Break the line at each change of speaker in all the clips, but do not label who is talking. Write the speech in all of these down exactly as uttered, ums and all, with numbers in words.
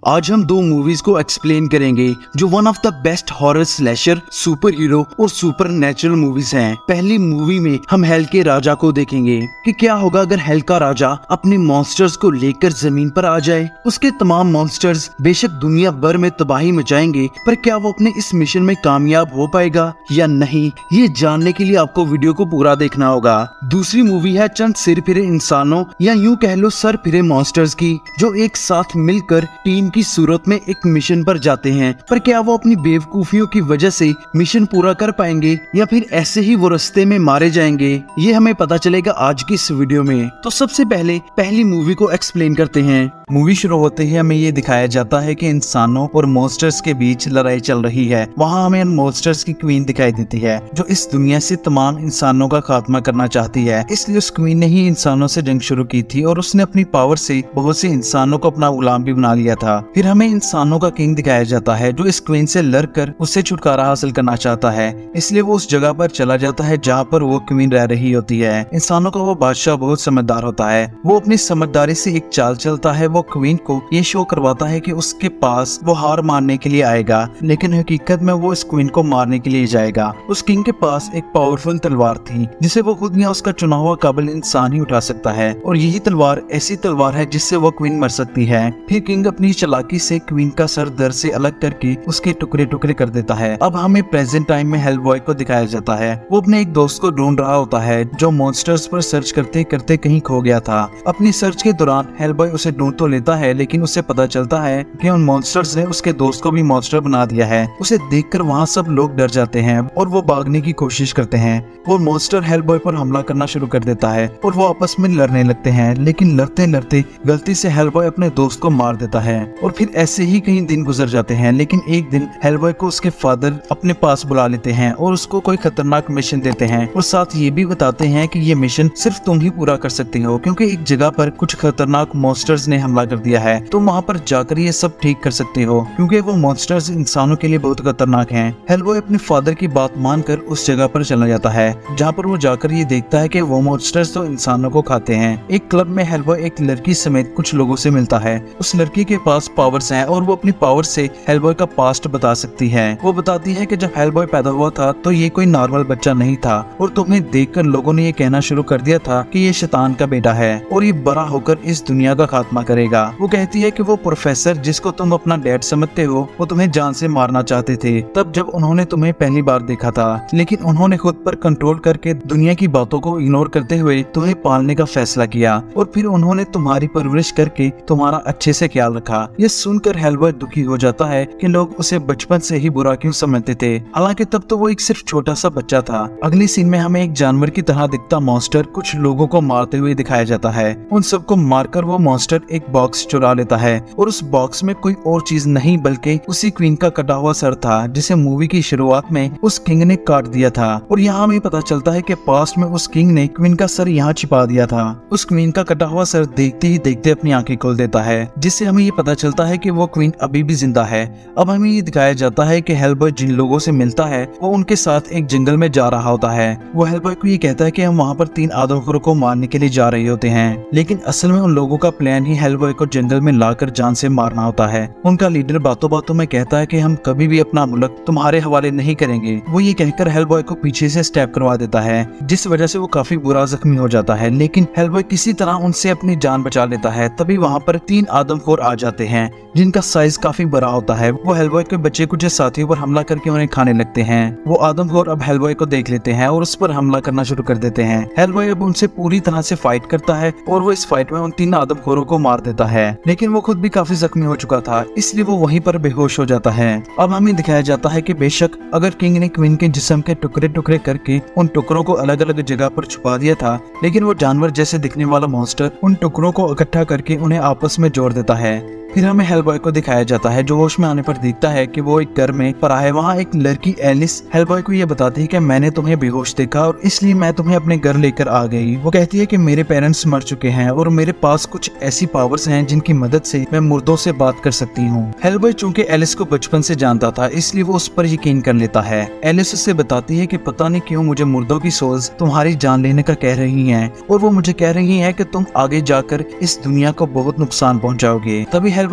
आज हम दो मूवीज को एक्सप्लेन करेंगे जो one of the best horror slasher, superhero और सुपर नेचुरल मूवीज हैं। पहली मूवी में हम हेल के राजा को देखेंगे कि क्या होगा अगर हेल का राजा अपने मॉन्स्टर्स को लेकर जमीन पर आ जाए। उसके तमाम मॉन्स्टर्स बेशक दुनिया भर में तबाही मचाएंगे, पर क्या वो अपने इस मिशन में कामयाब हो पाएगा या नहीं, ये जानने के लिए आपको वीडियो को पूरा देखना होगा। दूसरी मूवी है चंद सिर फिरे इंसानों या यूं कह लो सर फिरे मॉन्स्टर्स की, जो एक साथ मिलकर टीम की सूरत में एक मिशन पर जाते हैं। पर क्या वो अपनी बेवकूफियों की वजह से मिशन पूरा कर पाएंगे या फिर ऐसे ही वो रास्ते में मारे जाएंगे, ये हमें पता चलेगा आज की इस वीडियो में। तो सबसे पहले पहली मूवी को एक्सप्लेन करते हैं। मूवी शुरू होते ही हमें ये दिखाया जाता है कि इंसानों और मॉन्स्टर्स के बीच लड़ाई चल रही है। वहाँ हमें मॉन्स्टर्स की क्वीन दिखाई देती है जो इस दुनिया से तमाम इंसानों का खात्मा करना चाहती है। इसलिए उस क्वीन ने ही इंसानों से जंग शुरू की थी और उसने अपनी पावर से बहुत से इंसानों को अपना गुलाम भी बना लिया था। फिर हमें इंसानों का किंग दिखाया जाता है जो इस क्वीन से लड़कर उससे छुटकारा हासिल करना चाहता है। इसलिए वो उस जगह पर चला जाता है जहाँ पर वो क्वीन रह रही होती है। इंसानों का वो बादशाह बहुत समझदार होता है। वो अपनी समझदारी से एक चाल चलता है। वो क्वीन को ये शो करवाता है कि उसके पास वो हार मारने के लिए आएगा, लेकिन हकीकत में वो इस क्वीन को मारने के लिए जाएगा। उस किंग के पास एक पावरफुल तलवार थी जिसे वो खुद या उसका चुना हुआ काबिल इंसान ही उठा सकता है, और यही तलवार ऐसी तलवार है जिससे वो क्वीन मर सकती है। फिर किंग अपनी चालाकी से क्वीन का सर दर से अलग करके उसके टुकड़े टुकड़े कर देता है। अब हमें प्रेजेंट टाइम में हेलबॉय को दिखाया जाता है। वो अपने एक दोस्त को ढूंढ रहा होता है जो मॉन्स्टर्स पर सर्च करते करते कहीं खो गया था। अपनी सर्च के दौरान हेलबॉय उसे ढूंढ तो लेता है, लेकिन उसे पता चलता है कि उन मॉन्स्टर्स ने उसके दोस्त को भी मॉन्स्टर बना दिया है। उसे देखकर वहाँ सब लोग डर जाते हैं और वो भागने की कोशिश करते हैं और मॉन्स्टर हेलबॉय पर हमला करना शुरू कर देता है और वो आपस में लड़ने लगते हैं। लेकिन लड़ते लड़ते गलती से हेलबॉय अपने दोस्त को मार देता है और फिर ऐसे ही कई दिन गुजर जाते हैं। लेकिन एक दिन हेलबॉय को उसके फादर अपने पास बुला लेते हैं और उसको कोई खतरनाक मिशन देते हैं और साथ ये भी बताते हैं कि ये मिशन सिर्फ तुम ही पूरा कर सकते हो, क्योंकि एक जगह पर कुछ खतरनाक मॉन्स्टर्स ने हमला कर दिया है। तुम वहाँ पर जाकर ये सब ठीक कर सकते हो, क्योंकि वो मॉन्स्टर्स इंसानों के लिए बहुत खतरनाक हैं। हेलबॉय अपने फादर की बात मानकर उस जगह पर चला जाता है जहाँ पर वो जाकर ये देखता है कि वो मॉन्स्टर्स तो इंसानों को खाते हैं। एक क्लब में हेलबॉय एक लड़की समेत कुछ लोगों से मिलता है। उस लड़की के पास पावर्स हैं और वो अपनी पावर से हेलबॉय का पास्ट बता सकती है। वो बताती है कि जब हेलबॉय पैदा हुआ था तो ये कोई नॉर्मल बच्चा नहीं था और तुम्हें देखकर लोगों ने ये कहना शुरू कर दिया था कि ये शैतान का बेटा है और ये बड़ा होकर इस दुनिया का खात्मा करेगा। वो कहती है कि वो प्रोफेसर जिसको तुम अपना डैड समझते हो वो तुम्हें जान से मारना चाहते थे तब जब उन्होंने तुम्हें पहली बार देखा था, लेकिन उन्होंने खुद पर कंट्रोल करके दुनिया की बातों को इग्नोर करते हुए तुम्हें पालने का फैसला किया और फिर उन्होंने तुम्हारी परवरिश करके तुम्हारा अच्छे से ख्याल रखा। ये सुनकर हेलबॉय दुखी हो जाता है कि लोग उसे बचपन से ही बुरा क्यों समझते थे, हालांकि तब तो वो एक सिर्फ छोटा सा बच्चा था। अगली सीन में हमें एक जानवर की तरह दिखता मॉन्स्टर कुछ लोगों को मारते हुए दिखाया जाता है। उन सबको मारकर वो मॉन्स्टर एक बॉक्स चुरा लेता है और उस बॉक्स में कोई और चीज नहीं बल्कि उसी क्वीन का कटा हुआ सर था जिसे मूवी की शुरुआत में उस किंग ने काट दिया था। और यहाँ हमें पता चलता है कि पास्ट में उस किंग ने क्वीन का सर यहाँ छिपा दिया था। उस क्वीन का कटा हुआ सर देखते ही देखते अपनी आंखें खोल देता है, जिससे हमें ये पता चलता है कि वो क्वीन अभी भी जिंदा है। अब हमें ये दिखाया जाता है कि हेलबॉय जिन लोगों से मिलता है वो उनके साथ एक जंगल में जा रहा होता है। वो हेलबॉय को ये कहता है कि हम वहाँ पर तीन आदमखोरों को मारने के लिए जा रहे होते हैं, लेकिन असल में उन लोगों का प्लान ही हेलबॉय को जंगल में लाकर जान से मारना होता है। उनका लीडर बातों बातों में कहता है कि हम कभी भी अपना मुल्क तुम्हारे हवाले नहीं करेंगे। वो ये कहकर हेलबॉय को पीछे से स्टैब करवा देता है, जिस वजह से वो काफी बुरा जख्मी हो जाता है, लेकिन हेलबॉय किसी तरह उनसे अपनी जान बचा लेता है। तभी वहाँ पर तीन आदमखोर आ जाते हैं जिनका साइज काफी बड़ा होता है। वो हेलबॉय के बच्चे कुछ साथियों पर हमला करके उन्हें खाने लगते हैं। वो आदमखोर अब हेलबॉय को देख लेते हैं और उस पर हमला करना शुरू कर देते हैं। हेलबॉय अब उनसे पूरी तरह से फाइट करता है और वो इस फाइट में उन तीन आदमखोरों को मार देता है, लेकिन वो खुद भी काफी जख्मी हो चुका था, इसलिए वो वहीं पर बेहोश हो जाता है। अब हमें दिखाया जाता है कि बेशक अगर किंग ने क्वीन के जिस्म के टुकड़े टुकड़े करके उन टुकड़ों को अलग अलग जगह पर छुपा दिया था, लेकिन वो जानवर जैसे दिखने वाला मॉन्स्टर उन टुकड़ों को इकट्ठा करके उन्हें आपस में जोड़ देता है। फिर हमें हेलबॉय को दिखाया जाता है जो होश में आने पर देखता है कि वो एक घर में पड़ा है। वहाँ एक लड़की एलिस हेलबॉय को ये बताती है कि मैंने तुम्हें बेहोश देखा और इसलिए मैं तुम्हें अपने घर लेकर आ गई। वो कहती है कि मेरे पेरेंट्स मर चुके हैं और मेरे पास कुछ ऐसी पावर्स हैं जिनकी मदद से मैं मुर्दों से बात कर सकती हूँ। हेलबॉय चूंकि एलिस को बचपन से जानता था इसलिए वो उस पर यकीन कर लेता है। एलिस उससे बताती है कि पता नहीं क्यों मुझे मुर्दों की सोल्स तुम्हारी जान लेने का कह रही है और वो मुझे कह रही है कि तुम आगे जाकर इस दुनिया को बहुत नुकसान पहुँचाओगे। तभी हेलबॉय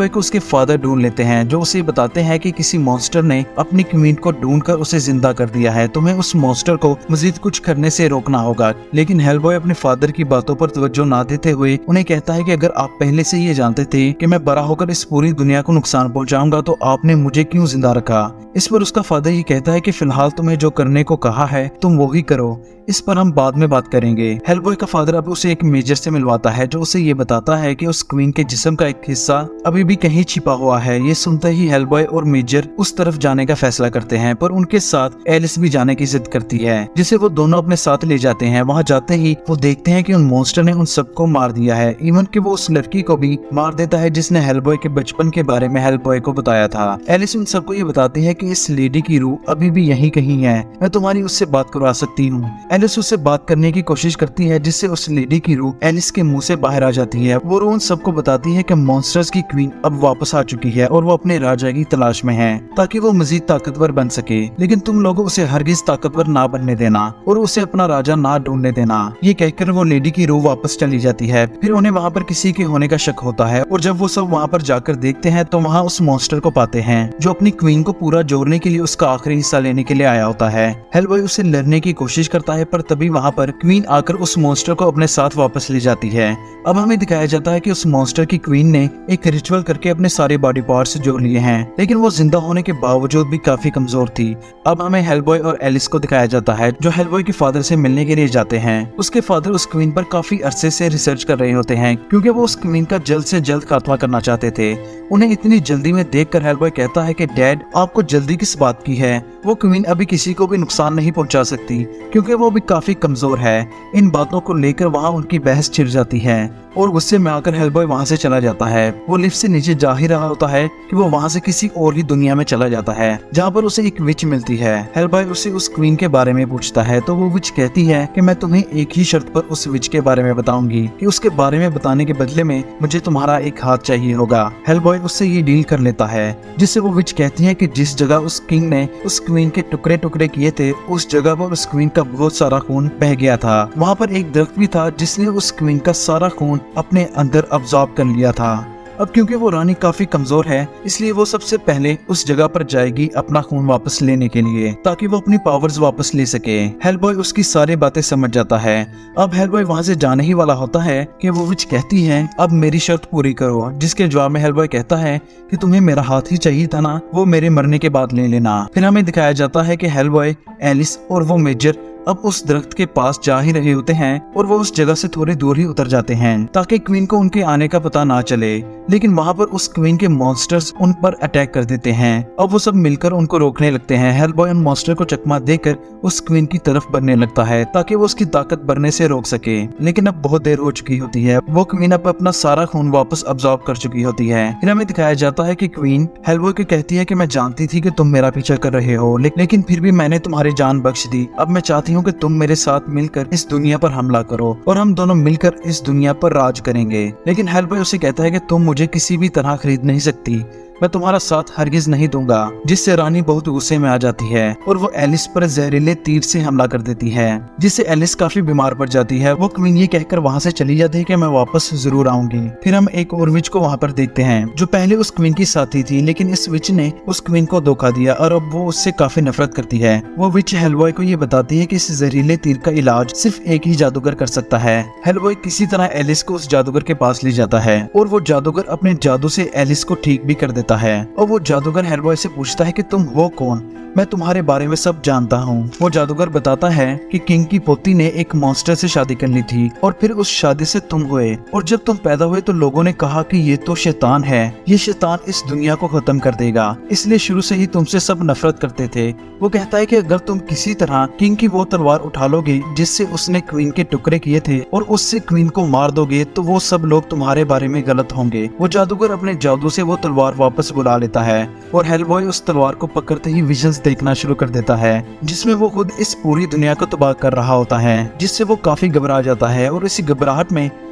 हेलबॉय को उसके फादर ढूंढ लेते हैं, जो उसे बताते हैं कि किसी मॉन्स्टर ने अपनी क्वीन को ढूंढकर उसे जिंदा कर दिया है, तुम्हें उस मॉन्स्टर को मजीद कुछ करने से रोकना होगा। लेकिन हेलबॉय अपने फादर की बातों पर तवज्जो ना देते हुए उन्हें कहता है कि अगर आप पहले से ये जानते थे कि मैं बड़ा होकर इस पूरी दुनिया को नुकसान पहुंचाऊंगा तो आपने मुझे क्यों जिंदा रखा। इस पर उसका फादर ये कहता है कि फिलहाल तुम्हें जो करने को कहा है तुम वो ही करो, इस पर हम बाद में बात करेंगे। हेलबॉय का फादर अब उसे एक मेजर से मिलवाता है, जो उसे ये बताता है कि उस क्वीन के जिस्म का एक हिस्सा अभी भी कहीं छिपा हुआ है। ये सुनते ही हेलबॉय और मेजर उस तरफ जाने का फैसला करते हैं, पर उनके साथ एलिस भी जाने की जिद करती है, जिसे वो दोनों अपने साथ ले जाते हैं। वहाँ जाते ही वो देखते हैं कि उन मॉन्स्टर ने उन सबको मार दिया है, इवन कि वो उस लड़की को भी मार देता है जिसने हेलबॉय के बचपन के बारे में हेलबॉय को बताया था। एलिस उन सबको ये बताती है कि इस लेडी की रूह अभी भी यहीं कहीं है, मैं तुम्हारी उससे बात करवा सकती हूँ। एलिस उससे बात करने की कोशिश करती है, जिससे उस लेडी की रूह एलिस के मुंह से बाहर आ जाती है। वो रूह उन सबको बताती है कि मॉन्स्टर्स की क्वीन अब वापस आ चुकी है और वो अपने राजा की तलाश में है, ताकि वो मजीद ताकतवर बन सके। लेकिन तुम लोगों उसे हरगिज ताकतवर ना बनने देना और उसे अपना राजा ना ढूंढने देना। ये कहकर वो लेडी की रूह वापस चली जाती है। फिर उन्हें वहाँ पर किसी के होने का शक होता है, और जब वो सब वहाँ पर जाकर देखते हैं तो वहाँ उस मॉन्स्टर को पाते हैं, जो अपनी क्वीन को पूरा जोड़ने के लिए उसका आखिरी हिस्सा लेने के लिए आया होता है। हेलबॉय उसे लड़ने की कोशिश करता है, पर तभी वहाँ पर क्वीन आकर उस मॉन्स्टर को अपने साथ वापस ले जाती है। अब हमें दिखाया जाता है कि उस मॉन्स्टर की क्वीन ने एक रिचुअल करके अपने सारे बॉडी पार्ट्स जोड़ लिए हैं, लेकिन वो जिंदा होने के बावजूद भी काफी कमजोर थी। अब हमें हेलबॉय और एलिस को दिखाया जाता है, जो हेलबॉय के फादर से मिलने के लिए जाते हैं। उसके फादर उस क्वीन पर काफी अरसे से रिसर्च कर रहे होते हैं, क्योंकि वो उस क्वीन का जल्द से जल्द खात्मा करना चाहते थे। उन्हें इतनी जल्दी में देखकर हेलबॉय कहता है कि डैड, आपको जल्दी किस बात की है? वो क्वीन अभी किसी को भी नुकसान नहीं पहुंचा सकती, क्योंकि वो भी काफी कमजोर है। इन बातों को लेकर वहाँ उनकी बहस छिड़ जाती है और गुस्से में आकर हेलबॉय वहाँ से चला जाता है। वो लिफ्ट से नीचे जा ही रहा होता है कि वो वहाँ से किसी और ही दुनिया में चला जाता है, जहाँ पर उसे एक विच मिलती है। हेलबॉय उसे उस क्वीन के बारे में पूछता है, तो वो विच कहती है कि मैं तुम्हें एक ही शर्त पर उस विच के बारे में बताऊंगी, कि उसके बारे में बताने के बदले में मुझे तुम्हारा एक हाथ चाहिए होगा। हेलबॉय उससे ये डील कर लेता है, जिससे वो विच कहती है कि जिस जगह उस किंग ने उस क्वीन के टुकड़े टुकड़े किए थे, उस जगह पर उस क्वीन का बहुत सारा खून बह गया था। वहाँ पर एक दरख्त भी था जिसने उस क्वीन का सारा खून अपने अंदर अब्सॉर्ब कर लिया था। अब क्योंकि वो रानी काफी कमजोर है, इसलिए वो सबसे पहले उस जगह पर जाएगी अपना खून वापस लेने के लिए, ताकि वो अपनी पावर्स वापस ले सके। हेलबॉय उसकी सारी बातें समझ जाता है। अब हेलबॉय वहाँ से जाने ही वाला होता है कि वो विच कहती है, अब मेरी शर्त पूरी करो, जिसके जवाब में हेलबॉय कहता है कि तुम्हें मेरा हाथ ही चाहिए था ना, वो मेरे मरने के बाद ले लेना। फिर हमें दिखाया जाता है कि हेलबॉय, एलिस और वो मेजर अब उस दरख्त के पास जा ही रहे होते हैं, और वो उस जगह से थोड़ी दूर ही उतर जाते हैं, ताकि क्वीन को उनके आने का पता ना चले। लेकिन वहाँ पर उस क्वीन के मॉन्स्टर्स उन पर अटैक कर देते हैं। अब वो सब मिलकर उनको रोकने लगते हैं। हेलबॉय उन मॉन्स्टर को चकमा देकर उस क्वीन की तरफ बढ़ने लगता है, ताकि वो उसकी ताकत बढ़ने से रोक सके। लेकिन अब बहुत देर हो चुकी होती है। वो क्वीन अब अपना सारा खून वापस अब्सॉर्ब कर चुकी होती है। फिर हमें दिखाया जाता है कि क्वीन हेलबॉय को कहती है कि मैं जानती थी कि तुम मेरा पीछा कर रहे हो, लेकिन फिर भी मैंने तुम्हारी जान बख्श दी। अब मैं चाहती हूँ कि तुम मेरे साथ मिलकर इस दुनिया पर हमला करो और हम दोनों मिलकर इस दुनिया पर राज करेंगे। लेकिन हेलबॉय उसे कहता है कि तुम मुझे किसी भी तरह खरीद नहीं सकती, मैं तुम्हारा साथ हरगिज नहीं दूंगा, जिससे रानी बहुत गुस्से में आ जाती है और वो एलिस पर जहरीले तीर से हमला कर देती है, जिससे एलिस काफी बीमार पड़ जाती है। वो क्वीन ये कहकर वहाँ से चली जाती है कि मैं वापस जरूर आऊंगी। फिर हम एक और विच को वहाँ पर देखते हैं, जो पहले उस क्वीन की साथी थी, लेकिन इस विच ने उस क्वीन को धोखा दिया और अब वो उससे काफी नफरत करती है। वो विच हेलबॉय को ये बताती है कि इस जहरीले तीर का इलाज सिर्फ एक ही जादूगर कर सकता है। हेलबॉय किसी तरह एलिस को उस जादूगर के पास ले जाता है और वो जादूगर अपने जादू से एलिस को ठीक भी कर देता है। और वो जादूगर हेलबॉय से पूछता है कि तुम हो कौन, मैं तुम्हारे बारे में सब जानता हूँ। वो जादूगर बताता है कि किंग की पोती ने एक मॉन्स्टर से शादी कर ली थी और फिर उस शादी से तुम हुए, और जब तुम पैदा हुए तो लोगों ने कहा कि ये तो शैतान है, ये शैतान इस दुनिया को खत्म कर देगा, इसलिए शुरू से ही तुमसे सब नफरत करते थे। वो कहता है कि अगर तुम किसी तरह किंग की वो तलवार उठा लोगे जिससे उसने क्वीन के टुकड़े किए थे और उससे क्वीन को मार दोगे, तो वो सब लोग तुम्हारे बारे में गलत होंगे। वो जादूगर अपने जादू से वो तलवार वापस बुला लेता है और हेलबॉय उस तलवार को पकड़ते ही विजन्स देखना शुरू कर देता है, जिसमें वो खुद इस पूरी दुनिया को तबाह कर रहा होता है, जिससे वो काफी घबरा जाता है। और इसी घबराहट में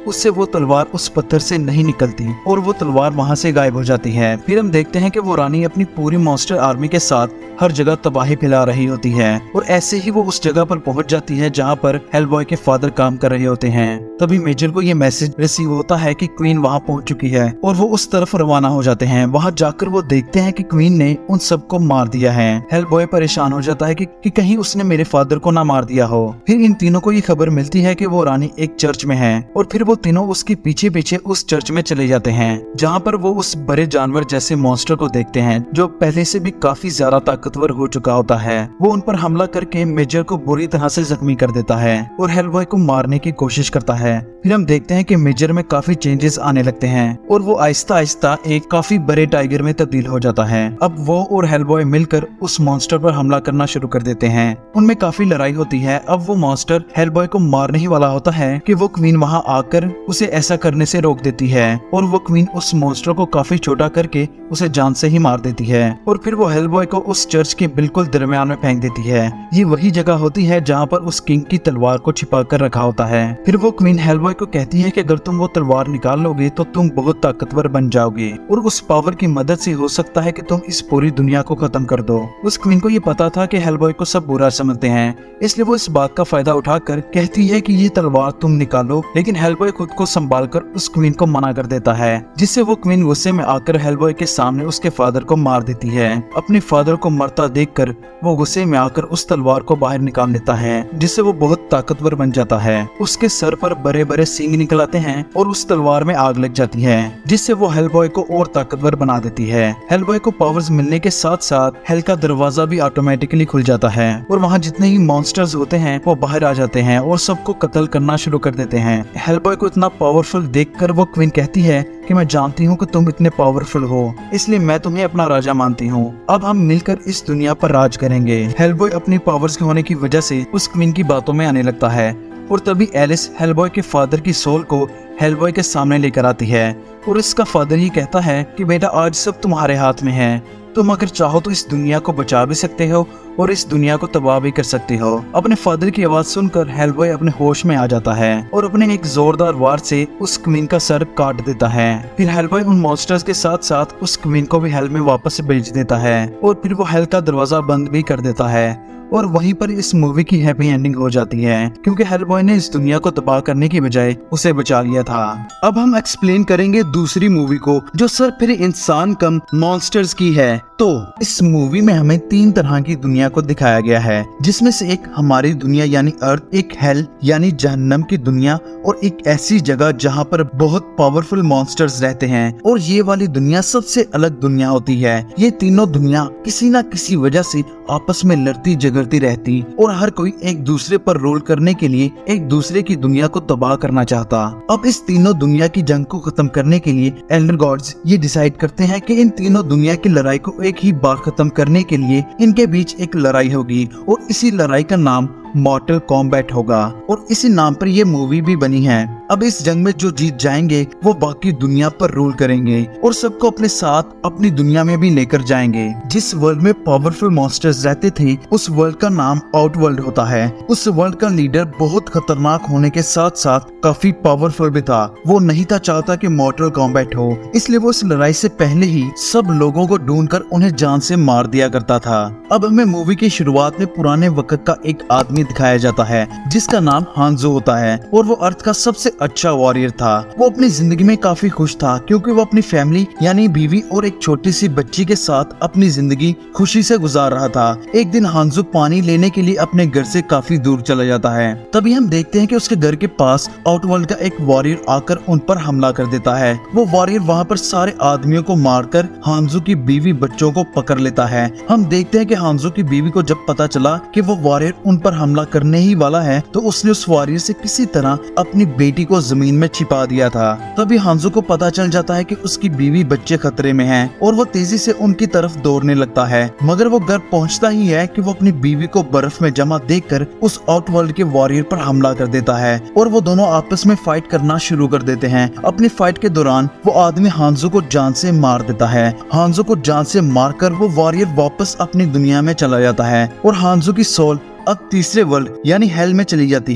उससे वो तलवार उस पत्थर से नहीं निकलती और वो तलवार वहाँ से गायब हो जाती है। फिर हम देखते हैं कि वो रानी अपनी पूरी मॉन्स्टर आर्मी के साथ हर जगह तबाही फैला रही होती है और ऐसे ही वो उस जगह पर पहुंच जाती है जहां पर हेलबॉय के फादर काम कर रहे होते हैं। तभी मेजर को ये मैसेज रिसीव होता है कि क्वीन वहां पहुंच चुकी है और वो उस तरफ रवाना हो जाते हैं। वहां जाकर वो देखते हैं कि क्वीन ने उन सबको मार दिया है। हेलबॉय परेशान हो जाता है कि, कि कहीं उसने मेरे फादर को ना मार दिया हो। फिर इन तीनों को ये खबर मिलती है कि वो रानी एक चर्च में है और फिर वो तीनों उसके पीछे पीछे उस चर्च में चले जाते हैं जहाँ पर वो उस बड़े जानवर जैसे मॉन्स्टर को देखते हैं जो पहले से भी काफी ज्यादा ताकतवर हो चुका होता है। वो उन पर हमला करके मेजर को बुरी तरह से जख्मी कर देता है और हेलबॉय को मारने की कोशिश करता है। फिर हम देखते हैं कि मेजर में काफी चेंजेस आने लगते हैं और वो आहिस्ता आहिस्ता एक काफी बड़े टाइगर में तब्दील हो जाता है। अब वो और हेलबॉय मिलकर उस मॉन्स्टर पर हमला करना शुरू कर देते हैं। उनमें काफी लड़ाई होती है। अब वो मॉन्स्टर हेलबॉय को मारने ही वाला होता है कि वो क्वीन वहां आकर उसे ऐसा करने से रोक देती है और वो क्वीन उस मॉन्स्टर को काफी छोटा करके उसे जान से ही मार देती है और फिर वो हेलबॉय को उस चर्च के बिल्कुल दरमियान में फेंक देती है। ये वही जगह होती है जहाँ पर उस किंग की तलवार को छिपा कर रखा होता है। फिर वो क्वीन हेलबॉय को कहती है कि अगर तुम वो तलवार निकाल लोगे तो तुम बहुत ताकतवर बन जाओगे और उस पावर की मदद से हो सकता है कि तुम इस पूरी दुनिया को खत्म कर दो। उस क्वीन को ये पता था कि हेलबॉय को सब बुरा समझते हैं, इसलिए वो इस बात का फायदा उठाकर कहती है कि ये तलवार तुम निकालो, लेकिन हेलबॉय खुद को संभाल कर उस क्वीन को मना कर देता है, जिससे वो क्वीन गुस्से में आकर हेलबॉय के सामने उसके फादर को मार देती है। अपने फादर को मरता देखकर वो गुस्से में आकर उस तलवार को बाहर निकाल लेता है, जिससे वो बहुत ताकतवर बन जाता है। उसके सर पर बड़े बड़े सींग निकल आते हैं और उस तलवार में आग लग जाती है, जिससे वो हेलबॉय को और ताकतवर बना देती है। हेलबॉय को पावर्स मिलने के साथ साथ हेल का दरवाजा भी ऑटोमेटिकली खुल जाता है और वहाँ जितने ही मॉन्स्टर्स होते हैं वो बाहर आ जाते हैं और सबको कत्ल करना शुरू कर देते हैं। हेलबॉय को इतना पावरफुल देखकर वो क्वीन कहती है कि मैं जानती हूँ कि तुम इतने पावरफुल हो, इसलिए मैं तुम्हें अपना राजा मानती हूँ। अब हम मिलकर इस दुनिया पर राज करेंगे। हेलबॉय अपनी पावर्स के होने की वजह से उस क्वीन की बातों में आने लगता है और तभी एलिस हेलबॉय के फादर की सोल को हेलबॉय के सामने लेकर आती है और इसका फादर ही कहता है कि बेटा आज सब तुम्हारे हाथ में है, तुम अगर चाहो तो इस दुनिया को बचा भी सकते हो और इस दुनिया को तबाह भी कर सकते हो। अपने फादर की आवाज सुनकर हेलबॉय अपने होश में आ जाता है और अपने एक जोरदार वार से उस क्वीन का सर काट देता है। फिर हेलबॉय उन मॉन्स्टर्स के साथ साथ उस क्वीन को भी हेल में वापस भेज देता है और फिर वो हेल का दरवाजा बंद भी कर देता है और वहीं पर इस मूवी की हैप्पी एंडिंग हो जाती है, क्योंकि हेलबॉय ने इस दुनिया को तबाह करने की बजाय उसे बचा लिया था। अब हम एक्सप्लेन करेंगे दूसरी मूवी को जो सिर्फ फिर इंसान कम मॉन्स्टर्स की है। तो इस मूवी में हमें तीन तरह की दुनिया को दिखाया गया है, जिसमें से एक हमारी दुनिया यानी अर्थ, एक हेल यानी जहन्नम की दुनिया और एक ऐसी जगह जहाँ पर बहुत पावरफुल मॉन्स्टर्स रहते हैं और ये वाली दुनिया सबसे अलग दुनिया होती है। ये तीनों दुनिया किसी न किसी वजह से आपस में लड़ती झगड़ती रहती और हर कोई एक दूसरे पर रोल करने के लिए एक दूसरे की दुनिया को तबाह करना चाहता। अब इस तीनों दुनिया की जंग को खत्म करने के लिए एल्डर गॉड्स ये डिसाइड करते हैं कि इन तीनों दुनिया की लड़ाई को एक ही बार खत्म करने के लिए इनके बीच एक लड़ाई होगी और इसी लड़ाई का नाम मॉर्टल कॉम्बैट होगा और इसी नाम पर ये मूवी भी बनी है। अब इस जंग में जो जीत जाएंगे वो बाकी दुनिया पर रूल करेंगे और सबको अपने साथ अपनी दुनिया में भी लेकर जाएंगे। जिस वर्ल्ड में पावरफुल मॉन्स्टर्स रहते थे उस वर्ल्ड का नाम आउटवर्ल्ड होता है। उस वर्ल्ड का लीडर बहुत खतरनाक होने के साथ साथ काफी पावरफुल भी था। वो नहीं था चाहता कि मॉर्टल कॉम्बैट हो, इसलिए वो इस लड़ाई से पहले ही सब लोगों को ढूंढकर उन्हें जान से मार दिया करता था। अब हमें मूवी की शुरुआत में पुराने वक्त का एक आदमी दिखाया जाता है जिसका नाम हांजो होता है और वो अर्थ का सबसे अच्छा वॉरियर था। वो अपनी जिंदगी में काफी खुश था क्योंकि वो अपनी फैमिली यानी बीवी और एक छोटी सी बच्ची के साथ अपनी जिंदगी खुशी से गुजार रहा था। एक दिन हांजो पानी लेने के लिए अपने घर से काफी दूर चला जाता है। तभी हम देखते हैं कि उसके घर के पास आउटवर्ल्ड का एक वॉरियर आकर उन पर हमला कर देता है। वो वॉरियर वहाँ पर सारे आदमियों को मारकर हांजो की बीवी बच्चों को पकड़ लेता है। हम देखते हैं कि हांजो की बीवी को जब पता चला कि वो वॉरियर उन पर हमला करने ही वाला है तो उसने उस वॉरियर से किसी तरह अपनी बेटी को जमीन में छिपा दिया था। तभी हांजो को पता चल जाता है कि उसकी बीवी बच्चे खतरे में हैं और वो तेजी से उनकी तरफ दौड़ने लगता है, मगर वो घर पहुंचता ही है कि वो अपनी बीवी को बर्फ में जमा देखकर उस आउटवर्ल्ड के वॉरियर पर हमला कर देता है और वो दोनों आपस में फाइट करना शुरू कर देते हैं। अपनी फाइट के दौरान वो आदमी हांजो को जान से मार देता है। हांजो को जान से मारकर वो वॉरियर वापस अपनी दुनिया में चला जाता है और हांजो की सोल अब तीसरे वर्ल्ड यानी हेल में चली जाती है।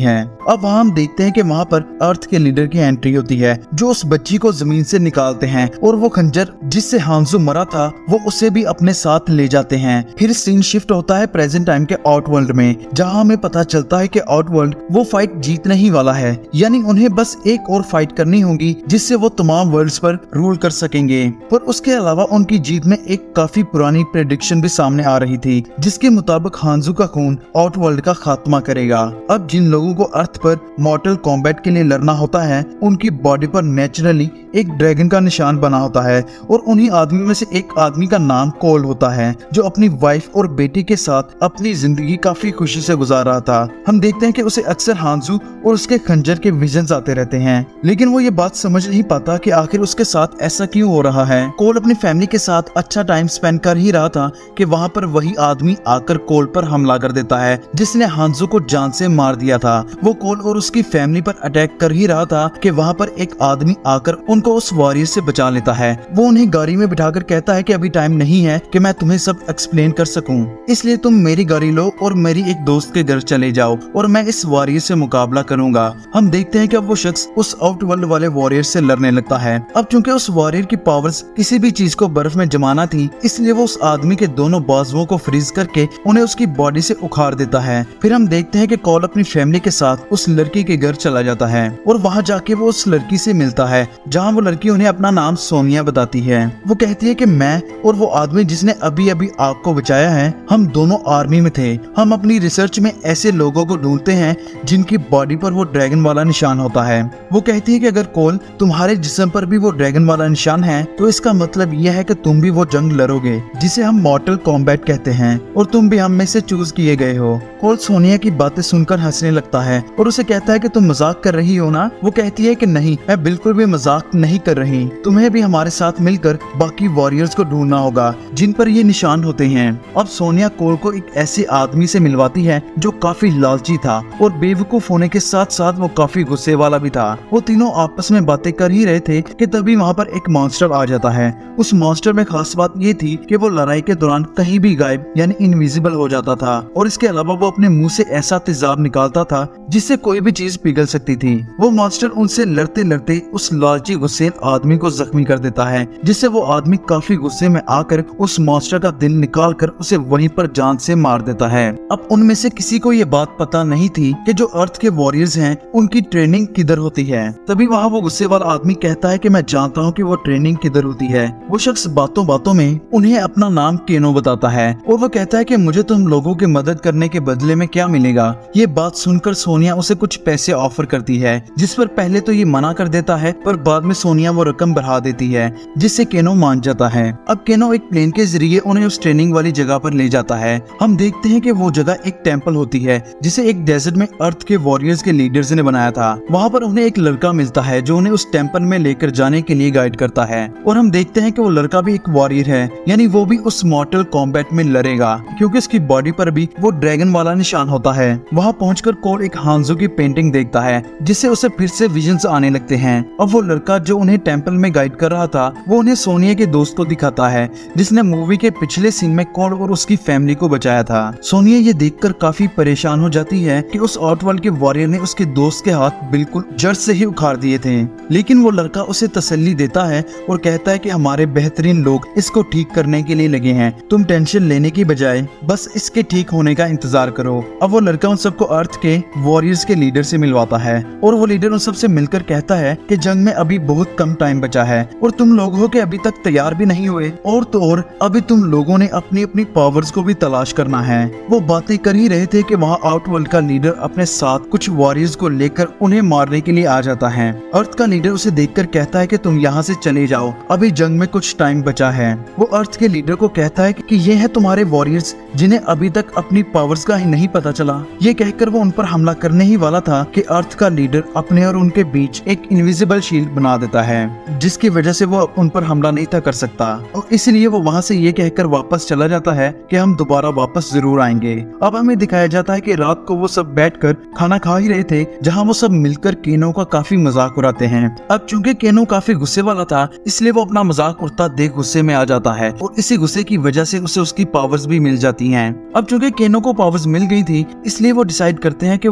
अब वहाँ हम देखते हैं कि वहाँ पर अर्थ के लीडर की एंट्री होती है, जो उस बच्ची को जमीन से निकालते हैं और वो खंजर जिससे हांजू मरा था वो उसे भी अपने साथ ले जाते हैं। फिर सीन शिफ्ट होता है प्रेजेंट टाइम के आउटवर्ल्ड में, जहाँ हमें पता चलता है कि आउटवर्ल्ड वो फाइट जीतने ही वाला है, यानी उन्हें बस एक और फाइट करनी होगी जिससे वो तमाम वर्ल्ड्स पर रूल कर सकेंगे। पर उसके अलावा उनकी जीत में एक काफी पुरानी प्रेडिक्शन भी सामने आ रही थी, जिसके मुताबिक हांजू का खून आउटवर्ल्ड का खात्मा करेगा। अब जिन लोगों को अर्थ पर मॉर्टल कॉम्बैट के लिए लड़ना होता है, उनकी बॉडी पर नेचुरली एक ड्रैगन का निशान बना होता है और उन्हीं आदमी में से एक आदमी का नाम कोल होता है, जो अपनी वाइफ और बेटी के साथ अपनी जिंदगी काफी खुशी से गुजार रहा था। हम देखते हैं कि उसे अक्सर हांजू और उसके खंजर के विजन्स आते रहते हैं, लेकिन वो ये बात समझ नहीं पाता कि आखिर उसके साथ ऐसा क्यों हो रहा है। कोल अपनी फैमिली के साथ अच्छा टाइम स्पेंड कर ही रहा था कि वहाँ पर वही आदमी आकर कोल पर हमला कर देता है, जिसने हांजू को जान से मार दिया था। वो कोल और उसकी फैमिली पर अटैक कर ही रहा था कि वहाँ पर एक आदमी आकर उनको उस वॉरियर से बचा लेता है। वो उन्हें गाड़ी में बिठाकर कहता है कि अभी टाइम नहीं है कि मैं तुम्हें सब एक्सप्लेन कर सकूं, इसलिए तुम मेरी गाड़ी लो और मेरी एक दोस्त के घर चले जाओ और मैं इस वॉरियर से मुकाबला करूंगा। हम देखते हैं कि अब वो शख्स उस आउटवर्ल्ड वाले वॉरियर से लड़ने लगता है। अब चूंकि उस वॉरियर की पावर्स किसी भी चीज को बर्फ में जमाना थी, इसलिए वो उस आदमी के दोनों बाजुओं को फ्रीज करके उन्हें उसकी बॉडी से उखाड़ देता है। फिर हम देखते हैं कि कॉल अपनी फैमिली के साथ उस लड़की के घर चला जाता है और वहाँ जाके वो उस लड़की से मिलता है, जहाँ वो लड़की उन्हें अपना नाम सोनिया बताती है। वो कहती है कि मैं और वो आदमी जिसने अभी अभी आग को बचाया है, हम दोनों आर्मी में थे। हम अपनी रिसर्च में ऐसे लोगों को ढूंढते हैं जिनकी बॉडी पर वो ड्रैगन वाला निशान होता है। वो कहती है कि अगर कोल तुम्हारे जिस्म पर भी वो ड्रैगन वाला निशान है, तो इसका मतलब यह है कि तुम भी वो जंग लड़ोगे जिसे हम मॉर्टल कॉम्बैट कहते हैं, और तुम भी हम में से चूज किए गए हो। कोल सोनिया की बातें सुनकर हंसने लगता है और उसे कहता है कि तुम मजाक कर रही हो ना। वो कहती है कि नहीं, मैं बिल्कुल भी मजाक नहीं कर रही, तुम्हें भी हमारे साथ मिलकर बाकी वॉरियर्स को ढूंढना होगा जिन पर ये निशान होते हैं। अब सोनिया कोल को एक ऐसे आदमी से मिलवाती है जो काफी लालची था और बेवकूफ होने के साथ साथ वो काफी गुस्से वाला भी था। वो तीनों आपस में बातें कर ही रहे थे कि तभी वहाँ पर एक मॉन्स्टर आ जाता है। उस मॉन्स्टर में खास बात ये थी कि वो लड़ाई के दौरान कहीं भी गायब यानी इनविजिबल हो जाता था, और इसके अलावा वो अपने मुंह से ऐसा तेजाब निकालता था जिससे कोई भी चीज पिघल सकती थी। वो मॉन्स्टर उनसे लड़ते लड़ते उस लालची गुस्सेल आदमी को जख्मी कर देता है, जिससे वो आदमी काफी गुस्से में आकर उस मॉन्स्टर का दिल निकाल कर उसे वहीं पर जान से मार देता है। अब उनमें से किसी को ये बात पता नहीं थी कि जो अर्थ के वॉरियर्स हैं उनकी ट्रेनिंग किधर होती है। तभी वहाँ वो गुस्से वाला आदमी कहता है कि मैं जानता हूँ कि वो ट्रेनिंग किधर होती है। वो शख्स बातों बातों में उन्हें अपना नाम केनो बताता है और वो कहता है कि मुझे तुम लोगों की मदद करने के बदले में क्या मिलेगा। ये बात सुनकर सोनिया उसे कुछ पैसे ऑफर करती है, जिस पर पहले तो ये मना कर देता है, पर बाद में सोनिया वो रकम बढ़ा देती है जिससे केनो मान जाता है। अब केनो एक प्लेन के जरिए उन्हें उस ट्रेनिंग वाली जगह पर ले जाता है। हम देखते हैं कि वो जगह एक टेम्पल होती है जिसे एक डेजर्ट में अर्थ के वॉरियर्स के लीडर्स ने बनाया था। वहाँ पर उन्हें एक लड़का मिलता है जो उन्हें उस टेम्पल में लेकर जाने के लिए गाइड करता है, और हम देखते हैं कि वो लड़का भी एक वॉरियर है, यानी वो भी उस मॉर्टल कॉम्बैट में लड़ेगा क्योंकि उसकी बॉडी पर भी वो ड्रैगन वाला निशान होता है। वहाँ पहुंचकर कोल एक हांजू की पेंटिंग देखता है जिससे उसे फिर से विजन्स आने लगते हैं। अब वो लड़का जो उन्हें टेम्पल में गाइड कर रहा था वो उन्हें सोनिया के दोस्त को दिखाता है जिसने मूवी के पिछले सीन में कोल और उसकी फैमिली को बचाया था। सोनिया ये देखकर काफी परेशान हो जाती है कि उस आउटवर्ल्ड के वॉरियर ने उसके दोस्त के हाथ बिल्कुल जड़ से ही उखाड़ दिए थे, लेकिन वो लड़का उसे तसल्ली देता है और कहता है कि हमारे बेहतरीन लोग इसको ठीक करने के लिए लगे हैं, तुम टेंशन लेने की बजाय बस इसके ठीक होने का इंतजार करो। अब वो लड़का उन सबको अर्थ के वॉरियर्स के लीडर से मिलवाता है और वो लीडर उन सबसे मिलकर कहता है कि जंग में अभी बहुत कम टाइम बचा है और तुम लोग हो के अभी तक तैयार भी नहीं हुए, और तो और अभी तुम लोगों ने अपनी अपनी पावर्स को भी तलाश करना है। वो बातें कर ही रहे थे कि वहाँ आउटवर्ल्ड का लीडर अपने साथ कुछ वॉरियर्स को लेकर उन्हें मारने के लिए आ जाता है। अर्थ का लीडर उसे देखकर कहता है कि तुम यहाँ से चले जाओ, अभी जंग में कुछ टाइम बचा है। वो अर्थ के लीडर को कहता है कि ये है तुम्हारे वॉरियर्स जिन्हें अभी तक अपनी पावर्स का ही नहीं पता चला। ये कहकर वो उन पर हमला करने ही वाला था कि अर्थ का लीडर अपने और उनके बीच एक इनविजिबल शील्ड बना देता है जिसकी वजह से वो उन पर हमला नहीं था कर सकता, और इसलिए वो वहाँ से ये कहकर वापस चला जाता है कि हम दोबारा वापस जरूर आएंगे। अब हमें दिखाया जाता है कि रात को वो सब बैठकर खाना खा ही रहे थे जहाँ वो सब मिलकर केनो का काफी मजाक उड़ाते हैं। अब चूंकि केनो काफी गुस्से वाला था इसलिए वो अपना मजाक उड़ता देख गुस्से में आ जाता है और इसी गुस्से की वजह से उसे उसकी पावर्स भी मिल जाती हैं। अब चूंकि केनो को पावर्स मिल गई थी इसलिए वो डिसाइड करते हैं कि वो ट्रेनिंग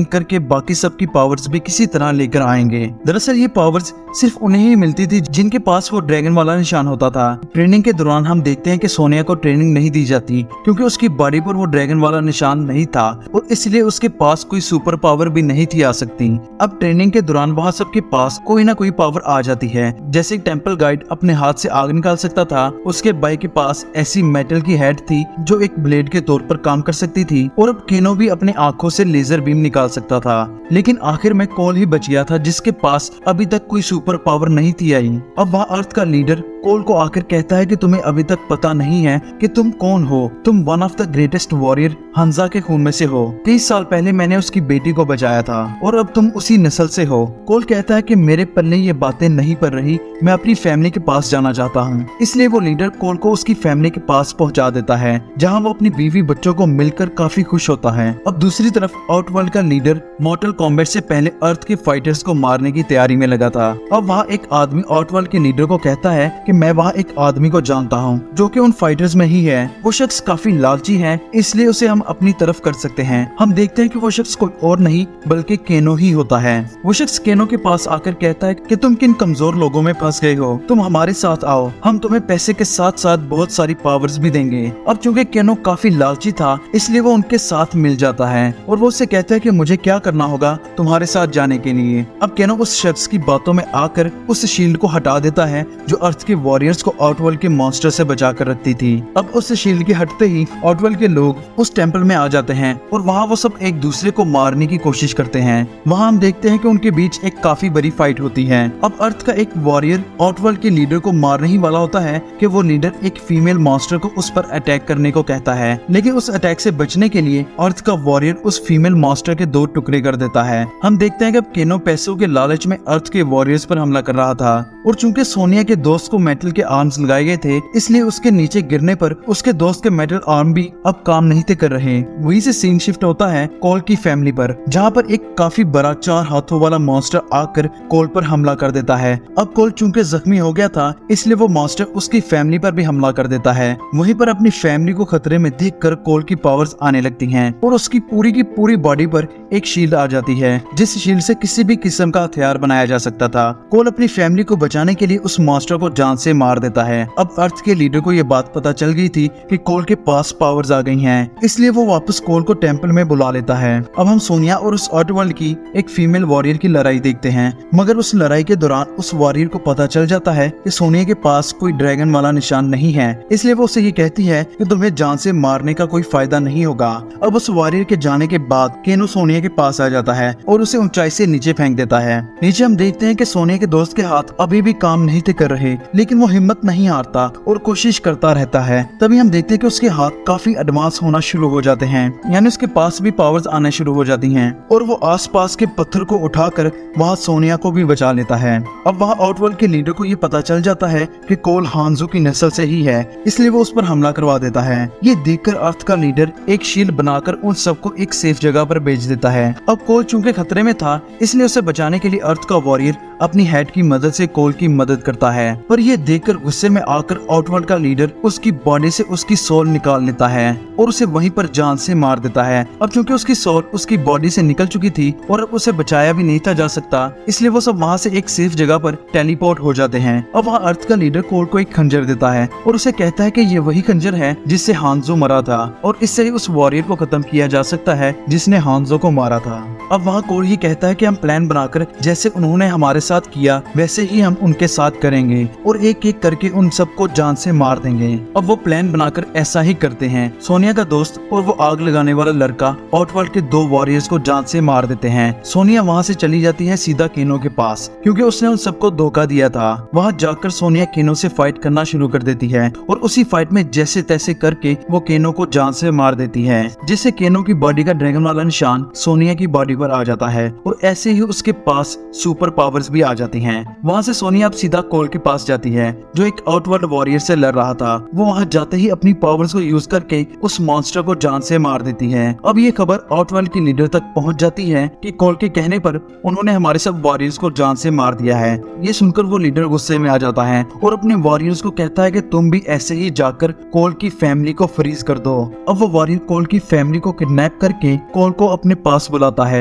लिंक करके बाकी सबकी पावर्स भी किसी तरह लेकर आएंगे। दरअसल ये पावर्स सिर्फ उन्हें ही मिलती थी जिनके पास वो ड्रैगन वाला निशान होता था। ट्रेनिंग के दौरान हम देखते हैं कि सोनिया को ट्रेनिंग नहीं दी जाती क्योंकि उसकी बॉडी पर वो ड्रैगन वाला निशान नहीं था और इसलिए उसके पास कोई सुपर पावर भी नहीं थी आ सकती। अब ट्रेनिंग के दौरान वहाँ सबके पास कोई ना कोई पावर आ जाती है। जैसे टेंपल गाइड अपने हाथ से आग निकाल सकता था, उसके भाई के पास ऐसी मेटल की हेड थी जो एक ब्लेड के तौर पर काम कर सकती थी और अब केनो भी अपने आंखों से लेजर बीम निकाल सकता था। लेकिन आखिर में कोल ही बच गया था जिसके पास अभी तक कोई सुपर पावर नहीं थी आई। अब वह अर्थ का लीडर कोल को आकर कहता है कि तुम्हें अभी तक पता नहीं है कि तुम कौन हो। तुम one of the greatest warrior हंजा के खून में से हो। तीस साल पहले मैंने उसकी बेटी को बचाया था और अब तुम उसी नस्ल से हो। कोल कहता है कि मेरे पल्ले ये बातें नहीं पड़ रही, मैं अपनी फैमिली के पास जाना चाहता हूँ। इसलिए वो लीडर कोल को उसकी फैमिली के पास पहुँचा देता है जहाँ वो अपनी बीवी बच्चों को मिलकर काफी खुश होता है। अब दूसरी तरफ आउटवर्ल्ड का लीडर मॉर्टल कॉम्बैट से पहले अर्थ के फाइटर्स को मारने की तैयारी में लगा था। अब वहाँ एक आदमी आउटवर्ल्ड के लीडर को कहता है कि मैं वहाँ एक आदमी को जानता हूँ जो कि उन फाइटर्स में ही है। वो शख्स काफी लालची है इसलिए उसे हम अपनी तरफ कर सकते हैं। हम देखते हैं कि वो शख्स कोई और नहीं बल्कि केनो ही होता है। वो शख्स केनो के पास आकर कहता है कि तुम किन कमजोर लोगों में फंस गए हो, तुम हमारे साथ आओ, हम तुम्हें पैसे के साथ साथ बहुत सारी पावर्स भी देंगे। अब चूंकि केनो काफी लालची था इसलिए वो उनके साथ मिल जाता है और वो उससे कहता है कि मुझे क्या करना होगा तुम्हारे साथ जाने के लिए। अब केनो उस शख्स की बातों में आकर उस शील्ड को हटा देता है जो अर्थ के वॉरियर्स को आउटवर्ल्ड के मॉन्स्टर से बचा कर रखती थी। अब उस शील्ड के हटते ही आउटवर्ल्ड के लोग उस टेंपल में आ जाते हैं और वहाँ वो सब एक दूसरे को मारने की कोशिश करते हैं। वहाँ हम देखते हैं कि उनके बीच एक काफी बड़ी फाइट होती है। अब अर्थ का एक वॉरियर आउटवर्ल्ड के लीडर को मारने ही वाला होता है कि वो लीडर एक फीमेल मॉन्स्टर को उस पर अटैक करने को कहता है, लेकिन उस अटैक से बचने के लिए अर्थ का वॉरियर उस फीमेल मॉन्स्टर के दो टुकड़े कर देता है। हम देखते हैं कि अब केनो पैसों के लालच में अर्थ के वॉरियर्स पर हमला कर रहा था और चूंकि सोनिया के दोस्त को मेटल के आर्म्स लगाए गए थे इसलिए उसके नीचे गिरने पर उसके दोस्त के मेटल आर्म भी अब काम नहीं थे कर रहे। वहीं से सीन शिफ्ट होता है कोल की फैमिली पर जहाँ पर एक काफी बड़ा चार हाथों वाला मॉन्स्टर आकर कोल पर हमला कर देता है। अब कोल चूंकि जख्मी हो गया था इसलिए वो मॉन्स्टर उसकी फैमिली पर भी हमला कर देता है। वहीं पर अपनी फैमिली को खतरे में देखकर कोल की पावर्स आने लगती हैं और उसकी पूरी की पूरी बॉडी पर एक शील्ड आ जाती है जिस शील्ड से किसी भी किस्म का हथियार बनाया जा सकता था। कोल अपनी फैमिली को बचाने के लिए उस मॉन्स्टर को जान से मार देता है। अब अर्थ के लीडर को ये बात पता चल गई थी कि कोल के पास पावर्स आ गई हैं, इसलिए वो वापस कोल को टेंपल में बुला लेता है। अब हम सोनिया और उस आउटवर्ल्ड की एक फीमेल वॉरियर की लड़ाई देखते हैं, मगर उस लड़ाई के दौरान उस वॉरियर को पता चल जाता है कि सोनिया के पास कोई ड्रैगन वाला निशान नहीं है, इसलिए वो उसे ये कहती है कि तुम्हें जान से मारने का कोई फायदा नहीं होगा। अब उस वॉरियर के जाने के बाद केनो सोनिया के पास आ जाता है और उसे ऊंचाई से नीचे फेंक देता है। नीचे हम देखते हैं कि सोनिया के दोस्त के हाथ अभी भी काम नहीं थे कर रहे, लेकिन वो हिम्मत नहीं हारता और कोशिश करता रहता है। तभी हम देखते हैं कि उसके हाथ काफी एडवांस होना शुरू हो जाते हैं, यानी उसके पास भी पावर्स आने शुरू हो जाती हैं और वो आसपास के पत्थर को उठाकर वहाँ सोनिया को भी बचा लेता है। अब वहाँ आउटवर्ल्ड के लीडर को ये पता चल जाता है कि कोल हांजो की नस्ल से ही है, इसलिए वो उस पर हमला करवा देता है। ये देखकर अर्थ का लीडर एक शील्ड बनाकर उन सबको एक सेफ जगह पर भेज देता है। अब कोल चूंकि खतरे में था इसलिए उसे बचाने के लिए अर्थ का वॉरियर अपनी हेड की मदद से कोल की मदद करता है, पर ये देखकर गुस्से में आकर आउटवर्ल्ड का लीडर उसकी बॉडी से उसकी सोल निकाल लेता है और उसे वहीं पर जान से मार देता है। अब चूंकि उसकी सोल उसकी बॉडी से निकल चुकी थी और अब उसे बचाया भी नहीं था जा सकता, इसलिए वो सब वहाँ से एक सेफ जगह पर टेलीपोर्ट हो जाते हैं। अब वहाँ अर्थ का लीडर कोल को एक खंजर देता है और उसे कहता है कि ये वही खंजर है जिससे हांजो मरा था और इससे ही उस वॉरियर को खत्म किया जा सकता है जिसने हांजो को मारा था। अब वहाँ कोल ही कहता है कि हम प्लान बनाकर जैसे उन्होंने हमारे साथ किया वैसे ही हम उनके साथ करेंगे और एक एक करके उन सबको जान से मार देंगे। अब वो प्लान बनाकर ऐसा ही करते हैं। सोनिया का दोस्त और वो आग लगाने वाला लड़का आउटवर्ल्ड के दो वॉरियर्स को जान से मार देते हैं। सोनिया वहाँ से चली जाती है सीधा केनो के पास क्योंकि उसने उन सबको धोखा दिया था। वहाँ जाकर सोनिया केनो से फाइट करना शुरू कर देती है और उसी फाइट में जैसे तैसे करके वो केनो को जान से मार देती है, जिससे केनो की बॉडी का ड्रैगन वाला निशान सोनिया की बॉडी पर आ जाता है और ऐसे ही उसके पास सुपर पावर्स भी आ जाती हैं। वहाँ से सोनिया अब सीधा कोल के पास जाती है जो एक आउटवर्ल्ड वॉरियर से लड़ रहा था। वो वहाँ जाते ही अपनी पावर्स को यूज करके उस मॉन्स्टर को जान से मार देती है। अब ये खबर आउटवर्ल्ड की लीडर तक पहुँच जाती है कि कोल के कहने पर उन्होंने हमारे सब वॉरियर्स को जान से मार दिया है। ये सुनकर वो लीडर गुस्से में आ जाता है और अपने वॉरियर्स को कहता है कि तुम भी ऐसे ही जाकर कोल की फैमिली को फ्रीज कर दो। अब वो वॉरियर कोल की फैमिली को किडनैप करके कोल को अपने पास बुलाता है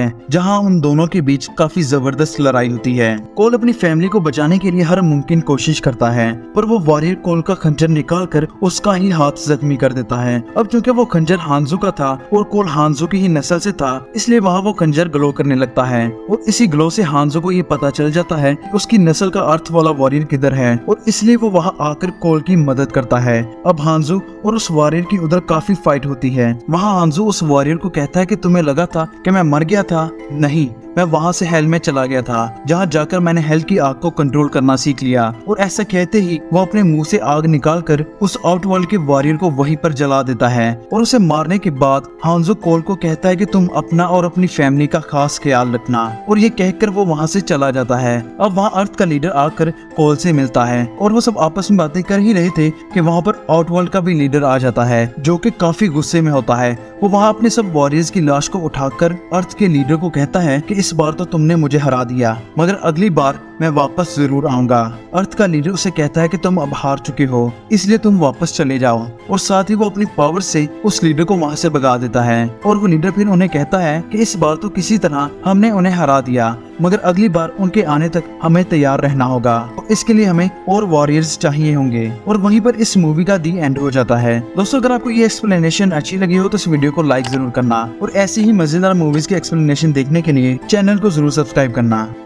है जहाँ उन दोनों के बीच काफी जबरदस्त लड़ाई होती है। कोल अपनी फैमिली को बचाने के लिए हर मुमकिन कोशिश करता है, पर वो वॉरियर कोल का खंजर निकाल कर उसका ही हाथ जख्मी कर देता है। अब चूंकि वो खंजर हांजो का था और कोल हांजो की ही नस्ल से था, इसलिए वहाँ वो खंजर ग्लो करने लगता है और इसी ग्लो से हांजो को ये पता चल जाता है कि उसकी नस्ल का अर्थ वाला वॉरियर किधर है और इसलिए वो वहाँ आकर कोल की मदद करता है। अब हांजो और उस वॉरियर की उधर काफी फाइट होती है। वहाँ हांजो उस वॉरियर को कहता है कि तुम्हें लगा था कि मैं मर गया था? नहीं, मैं वहाँ से हेल में चला गया था, जहाँ जाकर मैंने हेल की आग को कंट्रोल करना सीख लिया। और ऐसा कहते ही वो अपने मुंह से आग निकालकर उस आउटवर्ल्ड के वॉरियर को वहीं पर जला देता है और उसे मारने के बाद हांजो कोल को कहता है कि तुम अपना और अपनी फैमिली का खास ख्याल रखना, और ये कहकर वो वहाँ से चला जाता है। अब वहाँ अर्थ का लीडर आकर कोल से मिलता है और वो सब आपस में बातें कर ही रहे थे कि वहाँ पर आउटवर्ल्ड का भी लीडर आ जाता है, जो कि काफी गुस्से में होता है। वो वहाँ अपने सब वॉरियर्स की लाश को उठाकर अर्थ के लीडर को कहता है कि इस बार तो तुमने मुझे हरा दिया, मगर अगली बार मैं वापस जरूर आऊंगा। अर्थ का लीडर उसे कहता है कि तुम अब हार चुके हो, इसलिए तुम वापस चले जाओ, और साथ ही वो अपनी पावर से उस लीडर को वहां से भगा देता है। और वो लीडर फिर उन्हें कहता है कि इस बार तो किसी तरह हमने उन्हें हरा दिया, मगर अगली बार उनके आने तक हमें तैयार रहना होगा, तो इसके लिए हमें और वॉरियर्स चाहिए होंगे। और वहीं पर इस मूवी का दी एंड हो जाता है। दोस्तों, अगर आपको ये एक्सप्लेनेशन अच्छी लगी हो तो इस वीडियो को लाइक जरूर करना और ऐसी ही मजेदार मूवीज के एक्सप्लेनेशन देखने के लिए चैनल को जरूर सब्सक्राइब करना।